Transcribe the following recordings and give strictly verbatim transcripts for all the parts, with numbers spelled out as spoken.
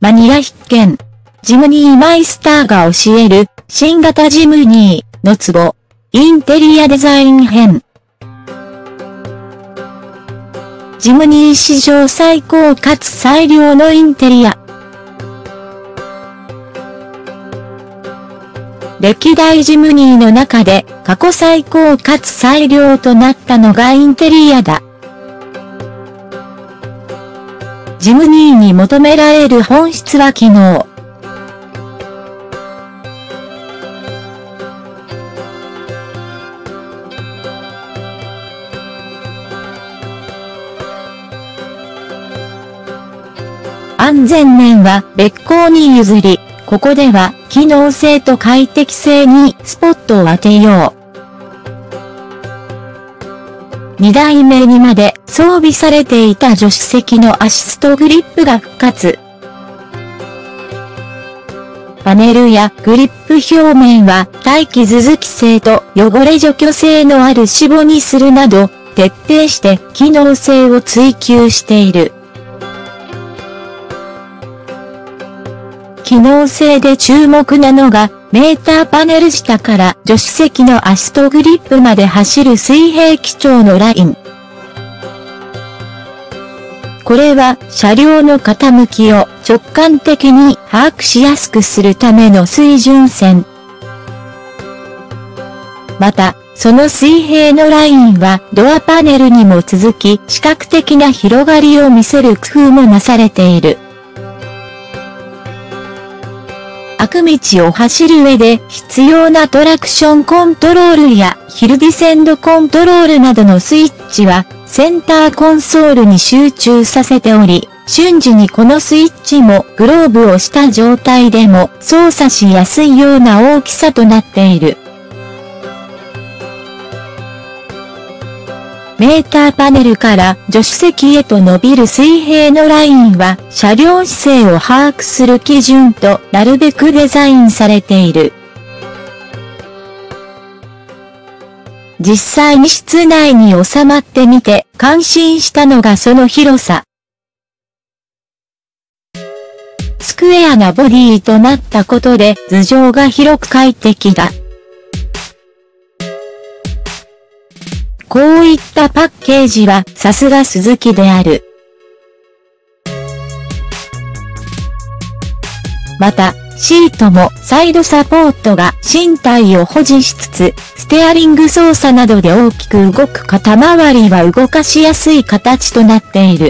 マニア必見。ジムニーマイスターが教える、新型ジムニーのツボ。インテリアデザイン編。ジムニー史上最高かつ最良のインテリア。歴代ジムニーの中で過去最高かつ最良となったのがインテリアだ。ジムニーに求められる本質は機能。安全面は別行に譲り、ここでは機能性と快適性にスポットを当てよう。にだいめにまで装備されていた助手席のアシストグリップが復活。パネルやグリップ表面は耐傷続き性と汚れ除去性のある脂肪にするなど、徹底して機能性を追求している。機能性で注目なのが、メーターパネル下から助手席のアシストグリップまで走る水平基調のライン。これは車両の傾きを直感的に把握しやすくするための水準線。また、その水平のラインはドアパネルにも続き視覚的な広がりを見せる工夫もなされている。悪道を走る上で必要なトラクションコントロールやヒルディセンドコントロールなどのスイッチはセンターコンソールに集中させており、瞬時にこのスイッチもグローブをした状態でも操作しやすいような大きさとなっている。メーターパネルから助手席へと伸びる水平のラインは車両姿勢を把握する基準となるべくデザインされている。実際に室内に収まってみて感心したのがその広さ。スクエアなボディとなったことで頭上が広く快適だ。こういったパッケージはさすがスズキである。また、シートもサイドサポートが身体を保持しつつ、ステアリング操作などで大きく動く肩周りは動かしやすい形となっている。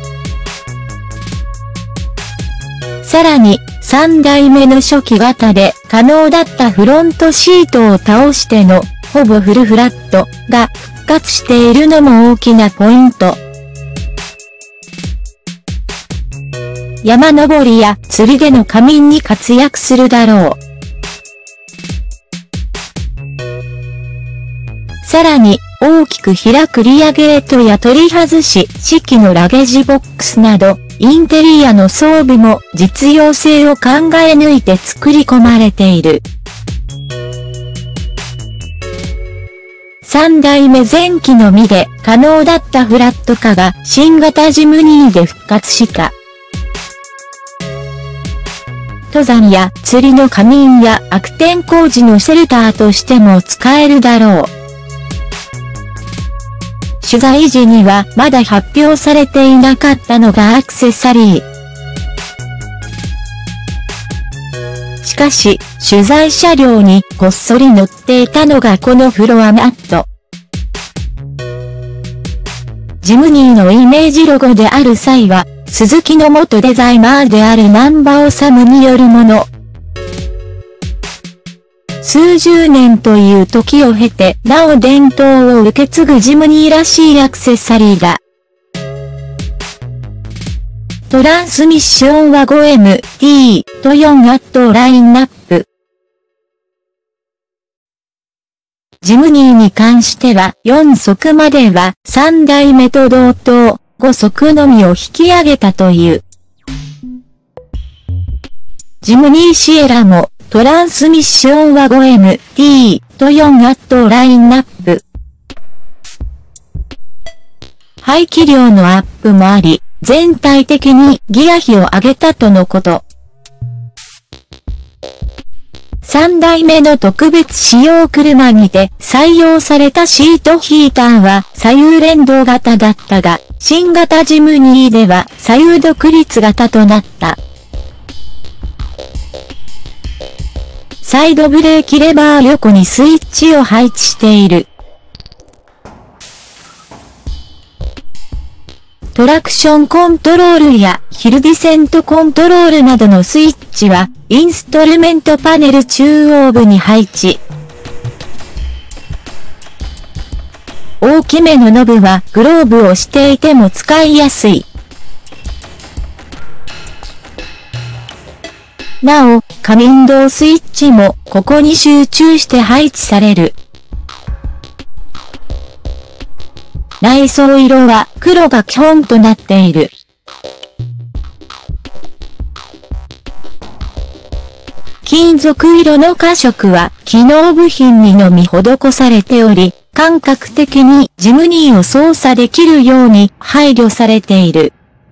さらに、さんだいめの初期型で可能だったフロントシートを倒しての、ほぼフルフラットが復活しているのも大きなポイント。山登りや釣りでの仮眠に活躍するだろう。さらに、大きく開くリアゲートや取り外し式のラゲージボックスなど、インテリアの装備も実用性を考え抜いて作り込まれている。さんだいめ前期のみで可能だったフラット化が新型ジムニーで復活した。登山や釣りの仮眠や悪天候時のシェルターとしても使えるだろう。取材時にはまだ発表されていなかったのがアクセサリー。しかし、取材車両にこっそり乗っていたのがこのフロアマット。ジムニーのイメージロゴである際は、スズキの元デザイナーであるナンバオサムによるもの。数十年という時を経て、なお伝統を受け継ぐジムニーらしいアクセサリーだ。トランスミッションは ごエムティー とよんアットラインナップ。ジムニーに関してはよんそくまではさんだいめと同等、ごそくのみを引き上げたという。ジムニーシエラもトランスミッションは ごエムティー とよんアットラインナップ。排気量のアップもあり、 全体的にギア比を上げたとのこと。さんだいめの特別仕様車にて採用されたシートヒーターは左右連動型だったが、新型ジムニーでは左右独立型となった。サイドブレーキレバー横にスイッチを配置している。トラクションコントロールやヒルディセントコントロールなどのスイッチはインストルメントパネル中央部に配置。大きめのノブはグローブをしていても使いやすい。なお、可変動スイッチもここに集中して配置される。内装色は黒が基本となっている。金属色の加色は機能部品にのみ施されており、感覚的にジムニーを操作できるように配慮されている。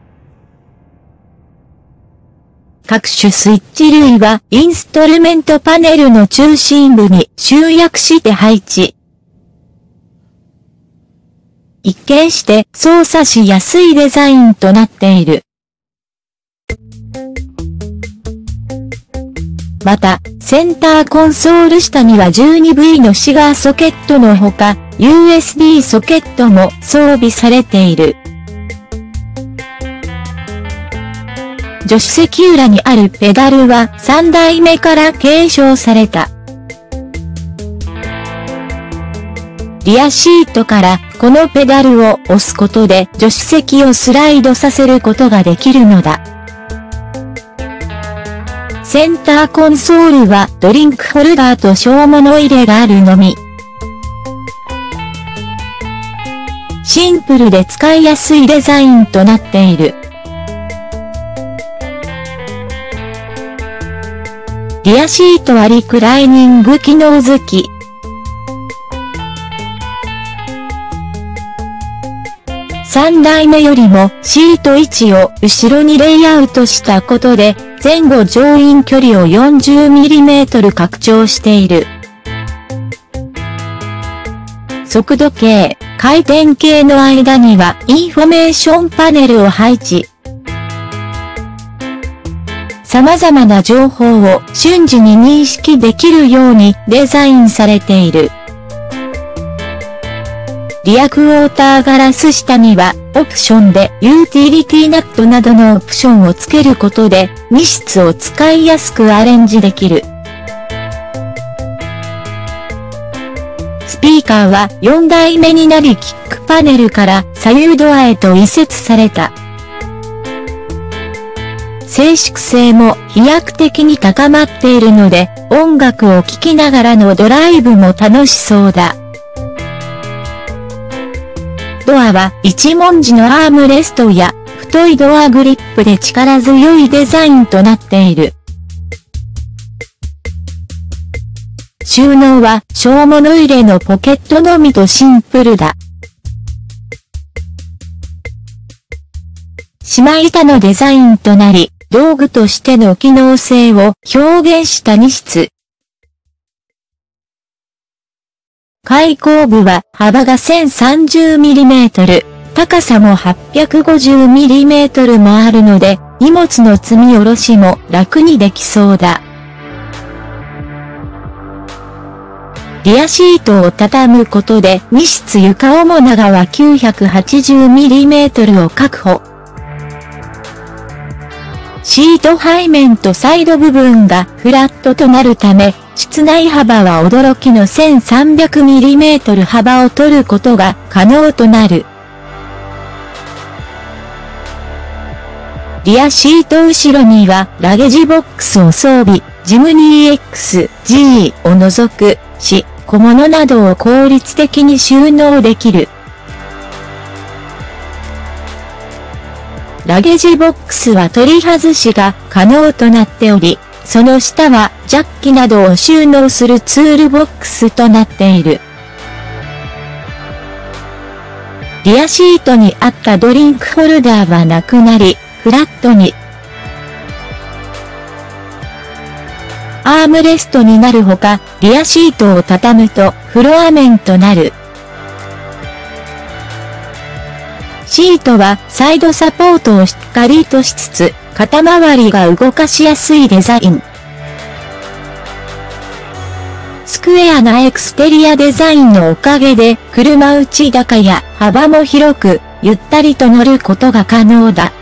各種スイッチ類はインストルメントパネルの中心部に集約して配置。一見して操作しやすいデザインとなっている。また、センターコンソール下には じゅうにブイ のシガーソケットのほか、ユーエスビー ソケットも装備されている。助手席裏にあるペダルはさんだいめから継承された。リアシートからこのペダルを押すことで助手席をスライドさせることができるのだ。センターコンソールはドリンクホルダーと小物入れがあるのみ。シンプルで使いやすいデザインとなっている。リアシートはリクライニング機能付き。さんだいめよりもシート位置を後ろにレイアウトしたことで前後乗員距離を よんじゅうミリメートル 拡張している。速度計、回転計の間にはインフォメーションパネルを配置。様々な情報を瞬時に認識できるようにデザインされている。リアクォーターガラス下にはオプションでユーティリティナットなどのオプションをつけることで荷室を使いやすくアレンジできる。スピーカーはよんだいめになりキックパネルから左右ドアへと移設された。静粛性も飛躍的に高まっているので音楽を聴きながらのドライブも楽しそうだ。ドアは一文字のアームレストや太いドアグリップで力強いデザインとなっている。収納は小物入れのポケットのみとシンプルだ。島板のデザインとなり、道具としての機能性を表現した荷室。開口部は幅が せんさんじゅうミリメートル、高さも はっぴゃくごじゅうミリメートル もあるので、荷物の積み下ろしも楽にできそうだ。リアシートを畳むことで荷室床主長は きゅうひゃくはちじゅうミリメートル を確保。シート背面とサイド部分がフラットとなるため、室内幅は驚きの せんさんびゃくミリメートル 幅を取ることが可能となる。リアシート後ろにはラゲージボックスを装備、ジムニー エックスジー を除くし、小物などを効率的に収納できる。ラゲージボックスは取り外しが可能となっており、その下はジャッキなどを収納するツールボックスとなっている。 リアシートにあったドリンクホルダーはなくなり、フラットに。アームレストになるほか、リアシートを畳むとフロア面となる。シートはサイドサポートをしっかりとしつつ、肩周りが動かしやすいデザイン。スクエアなエクステリアデザインのおかげで、車内高や幅も広く、ゆったりと乗ることが可能だ。